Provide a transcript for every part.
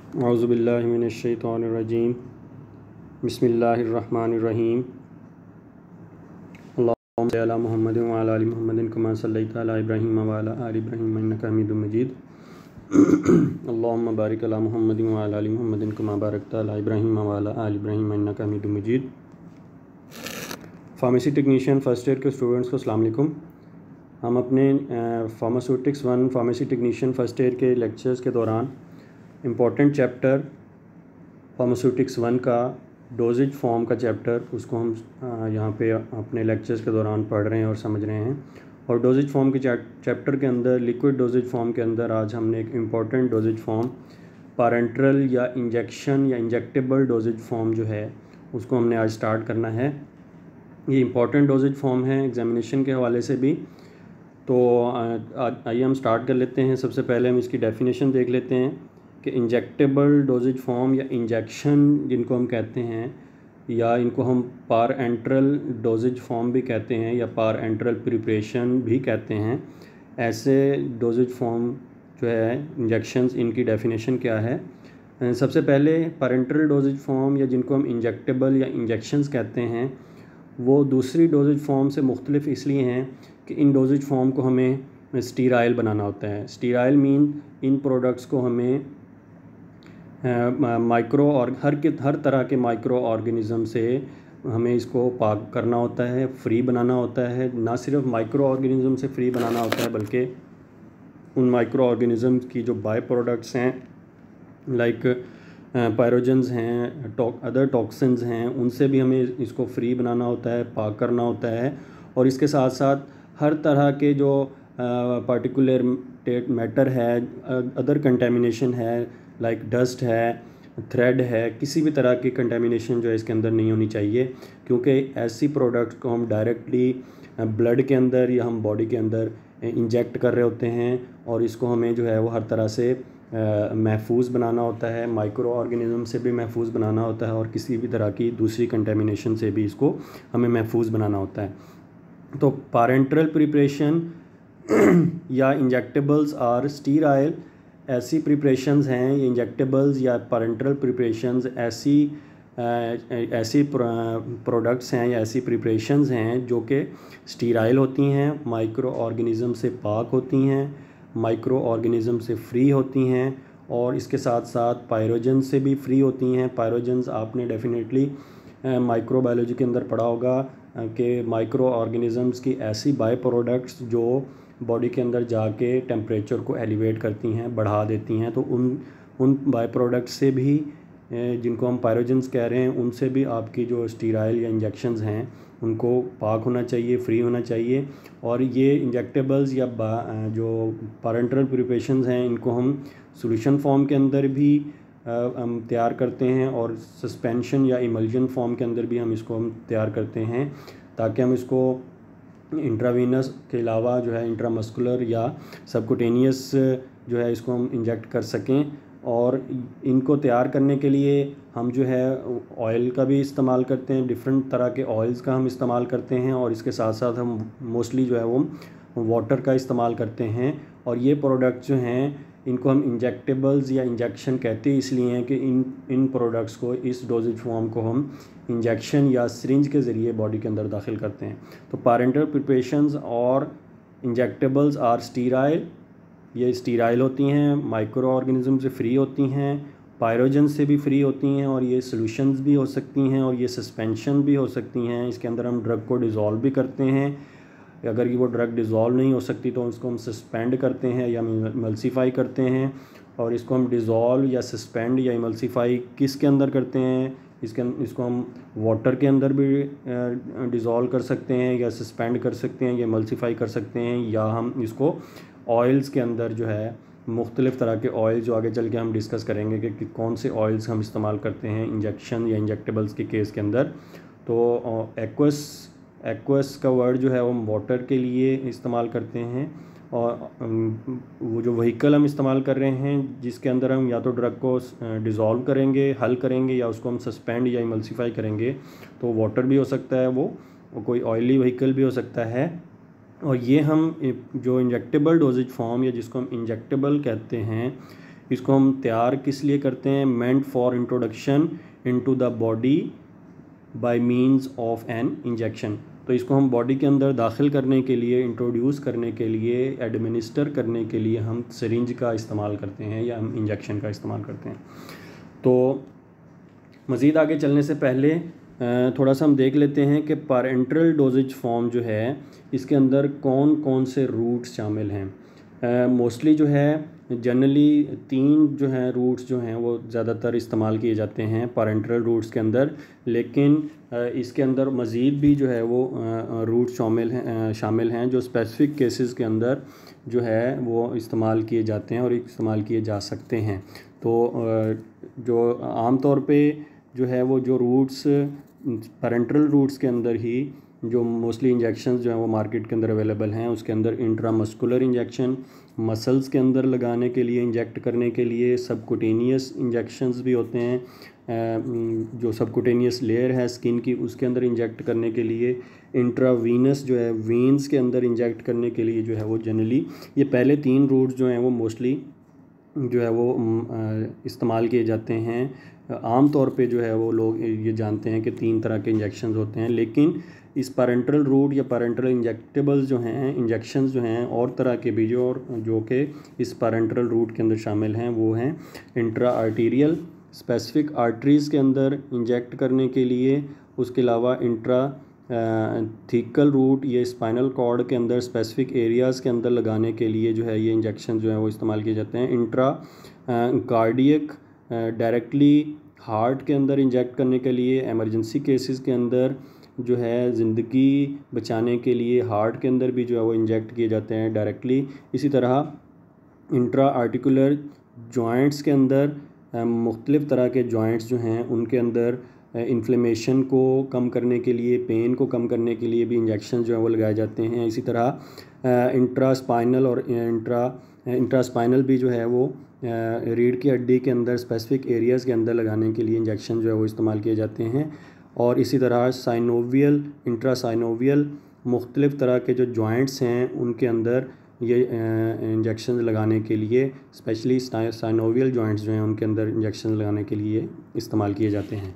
औज़ुबिल्लाहिमिनश्शैतानिर्रजीम बिस्मिल्लाहिर्रहमानिर्रहीम। अल्लाहुम्मा सल्लि अला मुहम्मदिन व अला आलि मुहम्मदिन कमा सल्लैता अला इब्राहीम व अला आलि इब्राहीम इन्नका हमीदुम मजीद। अल्लाहुम्मा बारिक अला मुहम्मदिन व अला आलि मुहम्मदिन कमा बारकता अला इब्राहीम व अला आलि इब्राहीम इन्नका हमीदुम मजीद। फार्मेसी टेक्नीशियन फर्स्ट ईयर के स्टूडेंट्स को अस्सलाम वालेकुम। हम अपने pharmaceutics 1 pharmacy technician first year के लेक्चर्स के दौरान इम्पॉर्टेंट चैप्टर फार्मास्यूटिक्स 1 का डोजेज फॉर्म का चैप्टर उसको हम यहाँ पे अपने लेक्चर्स के दौरान पढ़ रहे हैं और समझ रहे हैं। और डोजेज फॉर्म के चैप्टर के अंदर लिक्विड डोजेज फॉर्म के अंदर आज हमने एक इम्पॉर्टेंट डोजेज फॉर्म पैरेंटरल या इंजेक्शन या इंजेक्टेबल डोजेज फॉर्म जो है उसको हमने आज स्टार्ट करना है। ये इम्पॉर्टेंट डोजेज फॉर्म है एग्जामिनेशन के हवाले से भी। तो आइए हम स्टार्ट कर लेते हैं। सबसे पहले हम इसकी डेफिनेशन देख लेते हैं कि इंजेक्टेबल डोजेज फॉर्म या इंजेक्शन जिनको हम कहते हैं, या इनको हम पार एंट्रल डोजेज फॉर्म भी कहते हैं या पार एंट्रल प्रिपरेशन भी कहते हैं। ऐसे डोजेज फॉर्म जो है इंजेक्शंस, इनकी डेफिनेशन क्या है। सबसे पहले पैरेंटरल डोजेज फॉर्म या जिनको हम इंजेक्टेबल या इंजेक्शंस कहते हैं वो दूसरी डोजेज फॉर्म से मुख्तलिफ इसलिए हैं कि इन डोजेज फॉर्म को हमें स्टीराइल बनाना होता है। स्टीराइल मीन इन प्रोडक्ट्स को हमें माइक्रो और हर तरह के माइक्रो ऑर्गेनिज़म से हमें इसको पाक करना होता है, फ्री बनाना होता है। ना सिर्फ माइक्रो ऑर्गेनिज़म से फ्री बनाना होता है बल्कि उन माइक्रो ऑर्गेनिज़म्स की जो बाय प्रोडक्ट्स हैं लाइक पायरोजन्स हैं, अदर टॉक्सिन्स हैं, उनसे भी हमें इसको फ्री बनाना होता है, पाक करना होता है। और इसके साथ साथ हर तरह के जो पार्टिकुलर मैटर है, अदर कंटेमिनेशन है लाइक डस्ट है, थ्रेड है, किसी भी तरह की कंटेमिनेशन जो है इसके अंदर नहीं होनी चाहिए, क्योंकि ऐसी प्रोडक्ट को हम डायरेक्टली ब्लड के अंदर या हम बॉडी के अंदर इंजेक्ट कर रहे होते हैं और इसको हमें जो है वो हर तरह से महफूज बनाना होता है, माइक्रो ऑर्गेनिज़म से भी महफूज बनाना होता है और किसी भी तरह की दूसरी कंटेमिनेशन से भी इसको हमें महफूज बनाना होता है। तो पैरेंटरल प्रिपरेशन या इंजेक्टेबल्स आर स्टीराइल, ऐसी प्रिपरेशंस हैं, ये इंजेक्टेबल्स या पैरेंटरल प्रिपरेशंस ऐसी प्रोडक्ट्स हैं या ऐसी प्रिपरेशंस हैं जो कि स्टीराइल होती हैं, माइक्रो ऑर्गेनिज़म से पाक होती हैं, माइक्रो ऑर्गेनिज़म से फ्री होती हैं और इसके साथ साथ पायरोजन से भी फ्री होती हैं। पायरोजन्स आपने डेफिनेटली माइक्रोबायोलॉजी के अंदर पढ़ा होगा कि माइक्रो ऑर्गेनिज़म्स की ऐसी बाय प्रोडक्ट्स जो बॉडी के अंदर जाके टेम्परेचर को एलिवेट करती हैं, बढ़ा देती हैं। तो उन बाय प्रोडक्ट्स से भी जिनको हम पायरोजन्स कह रहे हैं उनसे भी आपकी जो स्टीराइल या इंजेक्शंस हैं उनको पाक होना चाहिए, फ्री होना चाहिए। और ये इंजेक्टेबल्स या जो पैरेंटरल प्रिपरेशंस हैं इनको हम सॉल्यूशन फॉर्म के अंदर भी हम तैयार करते हैं और सस्पेंशन या इमल्जन फॉर्म के अंदर भी हम इसको हम तैयार करते हैं, ताकि हम इसको इंट्रावीनस के अलावा जो है इंट्रामस्कुलर या सबकुटेनियस जो है इसको हम इंजेक्ट कर सकें। और इनको तैयार करने के लिए हम जो है ऑयल का भी इस्तेमाल करते हैं, डिफरेंट तरह के ऑयल्स का हम इस्तेमाल करते हैं और इसके साथ साथ हम मोस्टली जो है वो वाटर का इस्तेमाल करते हैं। और ये प्रोडक्ट जो हैं इनको हम इंजेक्टेबल्स या इंजेक्शन कहते हैं इसलिए हैं कि इन प्रोडक्ट्स को, इस डोजेज फॉर्म को हम इंजेक्शन या सिरिंज के ज़रिए बॉडी के अंदर दाखिल करते हैं। तो पैरेंटरल प्रिपरेशंस और इंजेक्टेबल्स आर स्टीराइल, ये स्टीराइल होती हैं, माइक्रो ऑर्गेनिज़म से फ्री होती हैं, पायरोजन से भी फ्री होती हैं और ये सॉल्यूशंस भी हो सकती हैं और ये सस्पेंशन भी हो सकती हैं। इसके अंदर हम ड्रग को डिज़ोल्व भी करते हैं। अगर वो ड्रग डिज़ोल्व नहीं हो सकती तो उसको हम सस्पेंड करते हैं या इमल्सीफाई करते हैं। और इसको हम डिज़ोल्व या सस्पेंड या इमल्सीफाई किसके अंदर करते हैं, इसको हम वाटर के अंदर भी डिज़ोल्व कर सकते हैं या सस्पेंड कर सकते हैं या इमल्सीफाई कर सकते हैं, या हम इसको ऑयल्स के अंदर जो है मुख्तलिफ़ तरह के ऑयल जो आगे चल के हम डिस्कस करेंगे कि कौन से ऑयल्स हम इस्तेमाल करते हैं इंजेक्शन या इंजेक्टेबल्स के केस के अंदर। तो एक्वस का वर्ड जो है वो हम वाटर के लिए इस्तेमाल करते हैं। और वो जो व्हीकल हम इस्तेमाल कर रहे हैं जिसके अंदर हम या तो ड्रग को डिज़ोल्व करेंगे, हल करेंगे, या उसको हम सस्पेंड या इमल्सीफाई करेंगे, तो वाटर भी हो सकता है, वो कोई ऑयली व्हीकल भी हो सकता है। और ये हम जो इंजेक्टेबल डोजेज फॉर्म या जिसको हम इंजेक्टेबल कहते हैं, इसको हम तैयार किस लिए करते हैं? Meant for introduction into the body by means of an injection. तो इसको हम बॉडी के अंदर दाखिल करने के लिए, इंट्रोड्यूस करने के लिए, एडमिनिस्टर करने के लिए हम सिरिंज का इस्तेमाल करते हैं या हम इंजेक्शन का इस्तेमाल करते हैं। तो मज़ीद आगे चलने से पहले थोड़ा सा हम देख लेते हैं कि पैरेंटल डोजेज फॉर्म जो है इसके अंदर कौन कौन से रूट्स शामिल हैं। मोस्टली जो है जनरली 3 जो हैं रूट्स जो हैं वो ज़्यादातर इस्तेमाल किए जाते हैं पैरेंटल रूट्स के अंदर, लेकिन इसके अंदर मज़ीद भी जो है वो रूट शामिल हैं जो स्पेसिफ़िक केसेस के अंदर जो है वो इस्तेमाल किए जाते हैं और इस्तेमाल किए जा सकते हैं। तो जो आम तौर पे जो है वो जो रूट्स पैरेंटल रूट्स के अंदर ही जो मोस्टली इंजेक्शंस जो हैं वो मार्केट के अंदर अवेलेबल हैं, उसके अंदर इंट्रामस्कुलर इंजेक्शन, मसल्स के अंदर लगाने के लिए, इंजेक्ट करने के लिए सबकुटेनियस इंजेक्शंस भी होते हैं, जो सबकुटेनियस लेयर है स्किन की उसके अंदर इंजेक्ट करने के लिए, इंट्रावीनस जो है वेन्स के अंदर इंजेक्ट करने के लिए जो है वो जनरली ये पहले 3 रूट्स जो हैं वो मोस्टली जो है वो इस्तेमाल किए जाते हैं। आम तौर पे जो है वो लोग ये जानते हैं कि 3 तरह के इंजेक्शंस होते हैं, लेकिन इस पैरेंटल रूट या पैरेंटल इंजेक्टेबल्स जो हैं, इंजेक्शंस जो हैं और तरह के भी जो कि इस पैरेंटल रूट के अंदर शामिल हैं वो हैं इंट्रा आर्टीरियल, स्पेसिफिक आर्टरीज़ के अंदर इंजेक्ट करने के लिए, उसके अलावा इंट्रा थीकल रूट ये स्पाइनल कॉर्ड के अंदर स्पेसिफिक एरियाज़ के अंदर लगाने के लिए जो है ये इंजेक्शन जो है वो इस्तेमाल किए जाते हैं। इंट्रा कार्डियक डायरेक्टली हार्ट के अंदर इंजेक्ट करने के लिए, एमरजेंसी केसेस के अंदर जो है ज़िंदगी बचाने के लिए हार्ट के अंदर भी जो है वो इंजेक्ट किए जाते हैं डायरेक्टली। इसी तरह इंट्रा आर्टिकुलर जॉइंट्स के अंदर मुख्तलिफ़ तरह के जॉइंट्स जो हैं उनके अंदर इन्फ्लेमेशन को कम करने के लिए, पेन को कम करने के लिए भी इंजेक्शन जो है वो लगाए जाते हैं। इसी तरह इंट्रास्पाइनल और इंट्रास्पाइनल भी जो है वो रीढ़ की हड्डी के अंदर स्पेसिफिक एरियाज़ के अंदर लगाने के लिए इंजेक्शन जो है वो इस्तेमाल किए जाते हैं। और इसी तरह साइनोवियल, इंट्रासाइनोवियल मुख्तलिफ़ तरह के जो जॉइंट्स हैं उनके अंदर ये इंजेक्शन लगाने के लिए, स्पेशली साइनोवियल जॉइंट्स जो हैं उनके अंदर इंजेक्शन लगाने के लिए इस्तेमाल किए जाते हैं।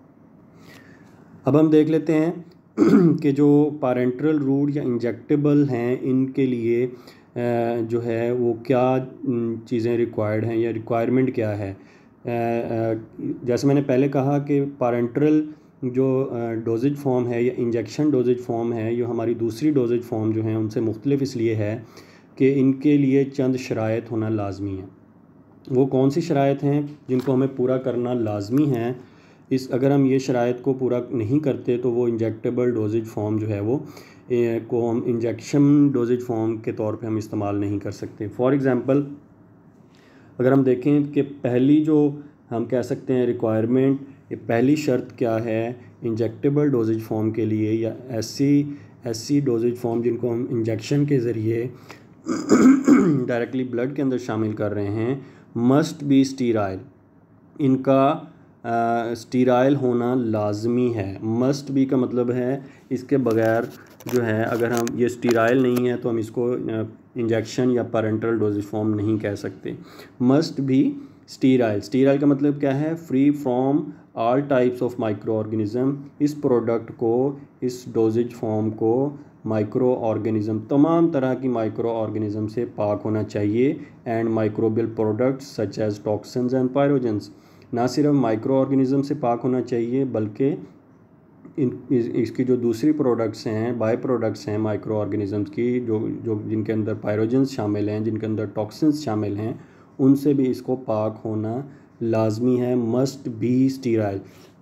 अब हम देख लेते हैं कि जो पैरेंटल रूट या इंजेक्टेबल हैं इनके लिए जो है वो क्या चीज़ें रिक्वायर्ड हैं या रिक्वायरमेंट क्या है। जैसे मैंने पहले कहा कि पैरेंटल जो डोजेज फॉर्म है या इंजेक्शन डोजेज फॉर्म है, ये हमारी दूसरी डोजेज फॉर्म जो हैं उनसे मुख्तलिफ इसलिए है कि इनके लिए चंद शराइत होना लाजमी है। वो कौन सी शराइत हैं जिनको हमें पूरा करना लाजमी है? अगर हम ये शराइत को पूरा नहीं करते तो वो इंजेक्टेबल डोजेज फॉर्म जो है वो को हम इंजेक्शन डोजेज फॉर्म के तौर पे हम इस्तेमाल नहीं कर सकते। फॉर एग्ज़ाम्पल अगर हम देखें कि पहली जो हम कह सकते हैं रिक्वायरमेंट, ये पहली शर्त क्या है इंजेक्टेबल डोजेज फॉर्म के लिए या ऐसी डोजेज फॉर्म जिनको हम इंजेक्शन के ज़रिए डायरेक्टली ब्लड के अंदर शामिल कर रहे हैं, मस्ट बी स्टीराइल। इनका स्टीराइल होना लाजमी है। मस्ट बी का मतलब है इसके बगैर जो है, अगर हम ये स्टीराइल नहीं है तो हम इसको इंजेक्शन या पैरेंटल डोजेज फॉर्म नहीं कह सकते। Must be sterile. स्टीराइल का मतलब क्या है? Free from all types of microorganism. इस प्रोडक्ट को, इस डोजेज फॉर्म को माइक्रो ऑर्गेनिज़म, तमाम तरह की माइक्रो ऑर्गेनिज़म से पाक होना चाहिए। And microbial products such as toxins and pyrogens. ना सिर्फ माइक्रो ऑर्गेनिज़म से पाक होना चाहिए बल्कि इसकी जो दूसरी प्रोडक्ट्स हैं, बाय प्रोडक्ट्स हैं माइक्रो ऑर्गेनिज़म्स की, जो जिनके अंदर पायरोजेंस शामिल हैं, जिनके अंदर टॉक्सिन्स शामिल हैं, उनसे भी इसको पाक होना लाजमी है। Must be sterile.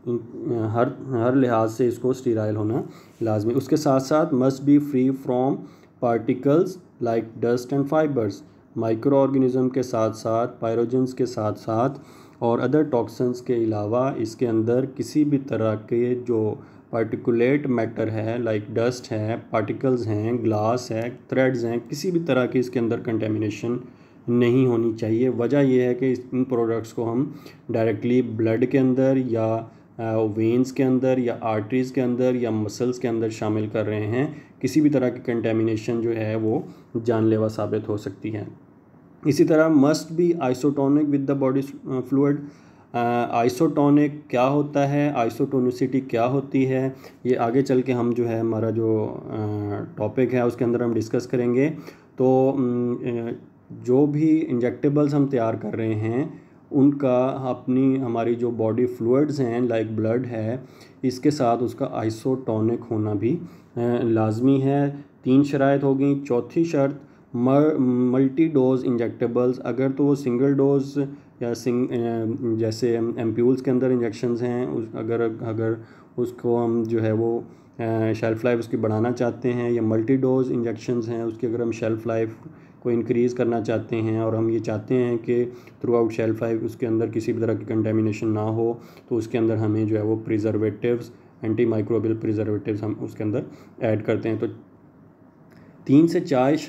हर लिहाज से इसको स्टीराइल होना लाजमी। उसके साथ साथ must be free from particles like dust and fibres. Microorganism के साथ साथ, पायरोजेंस के साथ साथ और अदर टॉक्सिन्स के अलावा इसके अंदर किसी भी तरह के जो पार्टिकुलेट मैटर है, लाइक डस्ट है, पार्टिकल्स हैं, ग्लास है, थ्रेड्स हैं, किसी भी तरह की इसके अंदर कंटेमिनेशन नहीं होनी चाहिए। वजह यह है कि इन प्रोडक्ट्स को हम डायरेक्टली ब्लड के अंदर या वेन्स के अंदर या आर्टरीज़ के अंदर या मसल्स के अंदर शामिल कर रहे हैं। किसी भी तरह की कंटेमिनेशन जो है वो जानलेवा साबित हो सकती है। इसी तरह must be isotonic with the body fluid. Isotonic क्या होता है, आइसोटोनिसिटी क्या होती है, ये आगे चल के हम जो है हमारा जो टॉपिक है उसके अंदर हम डिस्कस करेंगे। तो जो भी इंजेक्टेबल्स हम तैयार कर रहे हैं उनका हमारी जो बॉडी फ्लूइड्स हैं लाइक ब्लड है, इसके साथ उसका आइसोटोनिक होना भी लाजमी है। 3 शराइत हो गई। चौथी शर्त मल्टी डोज इंजेक्टेबल्स, अगर तो वो सिंगल डोज या जैसे एम्प्यूल्स के अंदर इंजेक्शंस हैं अगर उसको हम जो है वो शेल्फ़ लाइफ उसकी बढ़ाना चाहते हैं, या मल्टी डोज इंजेक्शंस हैं उसकी अगर हम शेल्फ़ लाइफ को इंक्रीज़ करना चाहते हैं और हम ये चाहते हैं कि थ्रू आउट शेल्फ़ लाइफ उसके अंदर किसी भी तरह की कंटेमिनेशन ना हो, तो उसके अंदर हमें जो है वो प्रिजर्वेटिव्स, एंटी माइक्रोबियल प्रिजर्वेटिव्स हम उसके अंदर ऐड करते हैं। तो 3 से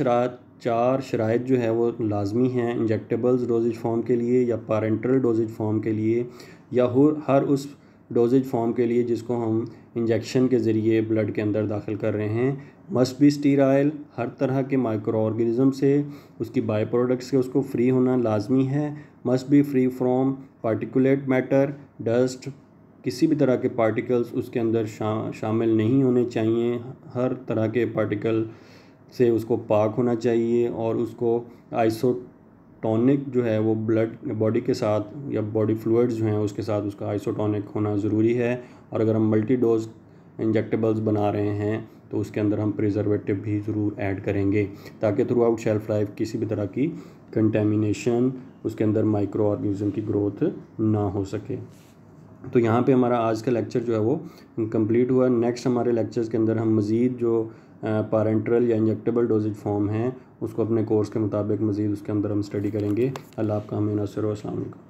4 शराइत जो है वो लाजमी हैं इंजेक्टेबल्स डोजेज फॉर्म के लिए या पैरेंटल डोजेज फॉर्म के लिए, या हर उस डोजेज फॉर्म के लिए जिसको हम इंजेक्शन के ज़रिए ब्लड के अंदर दाखिल कर रहे हैं। मस्ट बी स्टीराइल, हर तरह के माइक्रो ऑर्गेनिज्म से, उसकी बाई प्रोडक्ट से उसको फ्री होना लाजमी है। Must be free from particulate matter, dust, किसी भी तरह के पार्टिकल्स उसके अंदर शामिल नहीं होने चाहिए। हर तरह के पार्टिकल से उसको पाक होना चाहिए और उसको आइसोटोनिक जो है वो ब्लड बॉडी के साथ या बॉडी फ्लूइड्स जो हैं उसके साथ उसका आइसोटोनिक होना ज़रूरी है। और अगर हम मल्टी डोज इंजेक्टेबल्स बना रहे हैं तो उसके अंदर हम प्रिजर्वेटिव भी ज़रूर ऐड करेंगे ताकि थ्रू आउट शेल्फ़ लाइफ किसी भी तरह की कंटेमिनेशन, उसके अंदर माइक्रो ऑर्गेनिज्म की ग्रोथ ना हो सके। तो यहाँ पे हमारा आज का लेक्चर जो है वो कंप्लीट हुआ। नेक्स्ट हमारे लेक्चर्स के अंदर हम मज़ीद जो पैरेंटल या इंजेक्टेबल डोजेज फॉर्म हैं उसको अपने कोर्स के मुताबिक मज़ीद उसके अंदर हम स्टडी करेंगे। अल्लाह आपका हमें नसर व अस्सलाम वालेकुम।